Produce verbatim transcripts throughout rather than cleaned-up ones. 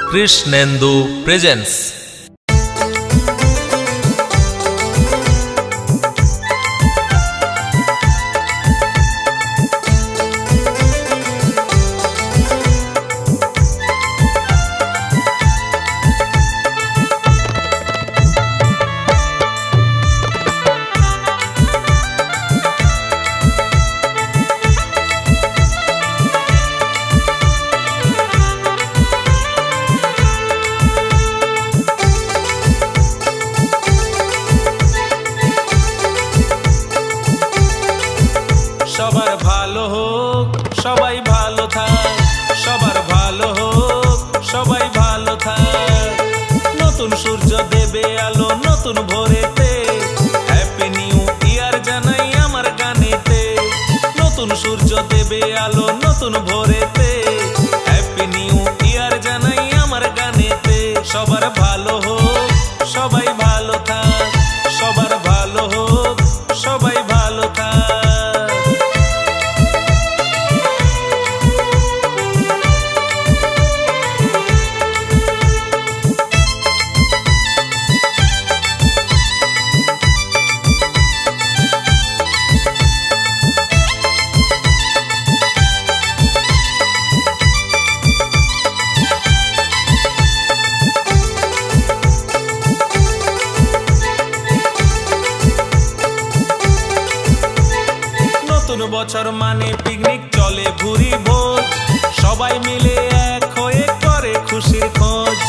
Krishnendu presence. সবার ভালো হোক, সবাই ভালো থাক, সবার ভালো হোক, সবাই ভালো থাক। নতুন সূর্য দেবে আলো নতুন ভোরেতে, হ্যাপি নিউ ইয়ার জানাই আমার গানেতে। নতুন সূর্য দেবে আলো নতুন ভোরেতে, হ্যাপি নিউ ইয়ার জানাই আমার গানেতে। সবার ভালো হোক, সবাই ভালো থাক, সবার ভালো হোক, সবাই ভালো থাক। নতুন বছর মানে পিকনিক চলে ভুরি ভোজ, সবাই মিলে এক হয়ে করে খুশির খোঁজ।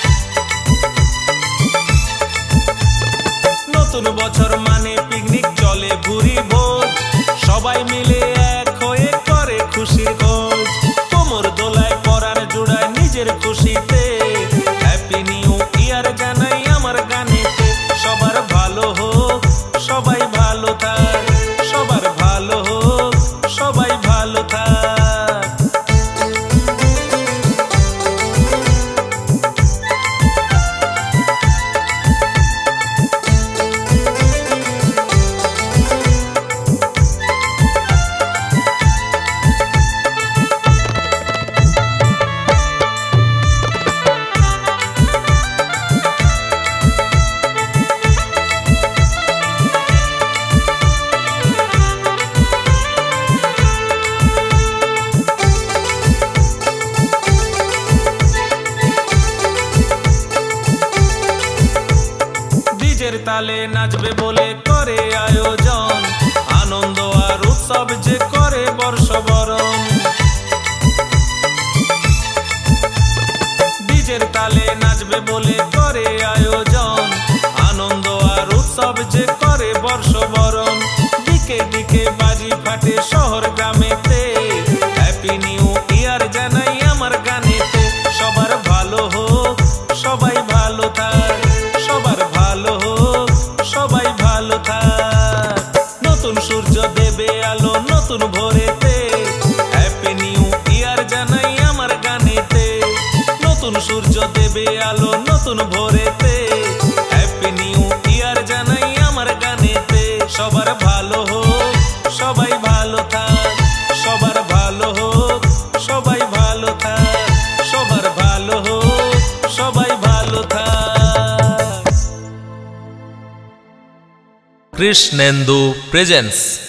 নতুন বছর মানে পিকনিক চলে ভুরি ভোজ, সবাই মিলে এক হয়ে করে খুশির খোঁজ। কোমর দোলায় পরার জোড়ায় নিজের খুশিতে, হ্যাপি নিউ ইয়ার জানাই আমার গানেতে। সবার ভালো হোক, সবাই ভালো থাক, সবার ভালো হোক, সবাই ভালো থাক। ডিজের তালে নাচবে বলে করে আয়োজন, আনন্দ আর উৎসব যে করে বর্ষবরণ। ডিজের তালে নাচবে বলে করে আয়োজন, আনন্দ আর উৎসব যে করে বর্ষবরণ। দিকে দিকে বাজি ফাটে শহর গ্রামেতে, হ্যাপি নিউ ইয়ার জানাই আমার গানেতে। সবার ভালো হোক, সবাই ভালো থাক, সবার ভালো হোক, সবাই ভালো থাক। নতুন সূর্য দেবে আলো নতুন ভোরেতে, হ্যাপি নিউ ইয়ার জানাই আমার গানেতে। নতুন সূর্য দেবে আলো নতুন ভোরেতে, হ্যাপি নিউ ইয়ার জানাই আমার গানেতে। সবার ভালো হোক, সবাই ভালো থাক, সবার ভালো হোক, সবাই ভালো থাক, সবার ভালো হোক, সবাই ভালো থাক। कृष्णेन्दु प्रेजेंस।